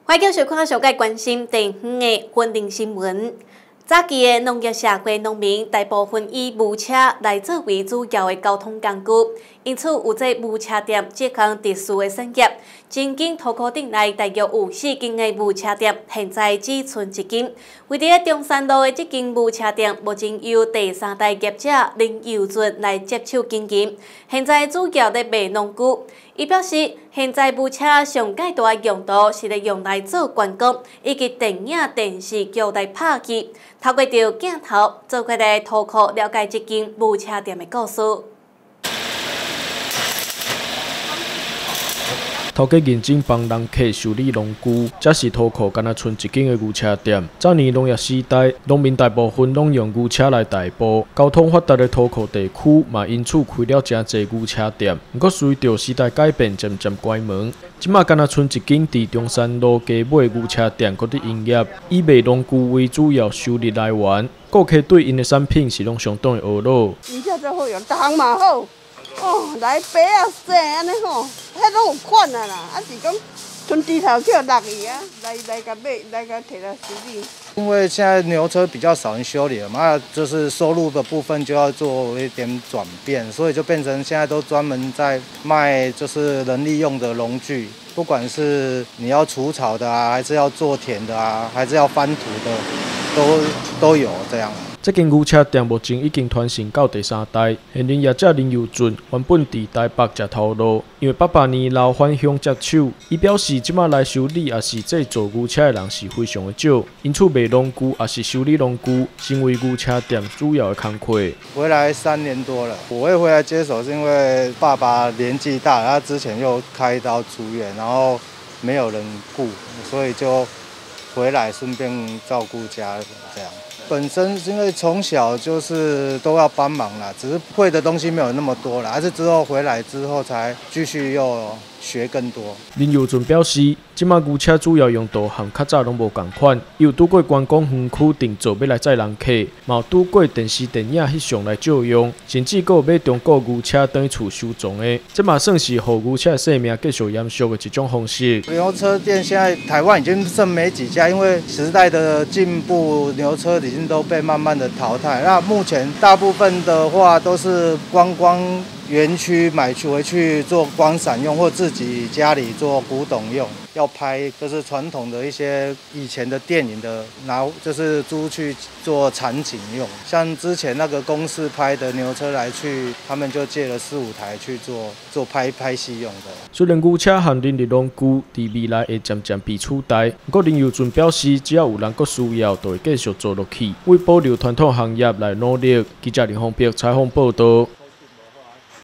欢迎收看小介关心地方的稳定新闻。早期的农业社会农民大部分以牧车来作为主要的交通工具，因此有这牧车店这项特殊的产业。曾经土库顶内大约有4间的牧车店，现在只剩1间。位伫中山路的这间牧车店，目前由第3代业者林佑俊来接手经营，现在主要在卖农具。伊表示，现在牧车上介大的用途是咧用来做观光，以及电影、电视剧来拍戏。透过着镜头，做开来土库了解这间牧车店的故事。 头家认真帮人客修理农具，这是土库敢若剩1间的牛车店。早年农业时代，农民大部分拢用牛车来代步，交通发达的土库地区嘛，因此开了真侪牛车店。不过随着时代改变，渐渐关门。即马敢若剩1间伫中山路加买牛车店，搁伫营业，以卖农具为主要收入来源。顾客对因的产品是拢相当的懊恼。 而且最好用，逐项嘛好。哦，来白啊、洗安尼吼，迄拢有款啊啦，啊是讲剩猪头去落去啊，来甲买，来甲摕来修理。 因为现在牛车比较少人修理了嘛，就是收入的部分就要做一点转变，所以就变成现在都专门在卖就是人力用的农具，不管是你要除草的啊，还是要做田的啊，还是要翻土的，都有这样。 这间牛车店目前已经传承到第3代，现任业者林佑俊原本伫台北食头路，因为8年老返乡接手，伊表示即马来修理也是制作牛车的人是非常的少，因此卖农具也是修理农具，成为牛车店主要的工课。 回来3年多了，我会回来接手是因为爸爸年纪大，他之前又开刀住院，然后没有人顾，所以就回来顺便照顾家人这样。本身因为从小就是都要帮忙啦，只是会的东西没有那么多啦，还是之后回来之后才继续又学更多。 林佑俊表示，即马牛车主要用途和较早拢无共款，伊有拄过观光园区定做要来载人客，嘛有拄过电视电影翕相来借用，甚至阁有买中古牛车回厝收藏的，这嘛算是互牛车生命继续延续的一种方式。 牛车店现在台湾已经剩没几家，因为时代的进步，牛车已经都被慢慢的淘汰。那目前大部分的话都是观光园区买回去做光闪用，或自己家里做古董用。要拍就是传统的一些以前的电影的就是租去做场景用，像之前那个公司拍的牛车来去，他们就借了4、5台去做拍戏用的。虽然牛车和人力农具伫未来会渐渐被取代，不过林佑俊表示，只要有人阁需要，就会继续做落去，为保留传统行业来努力。记者林宏碧采访报道。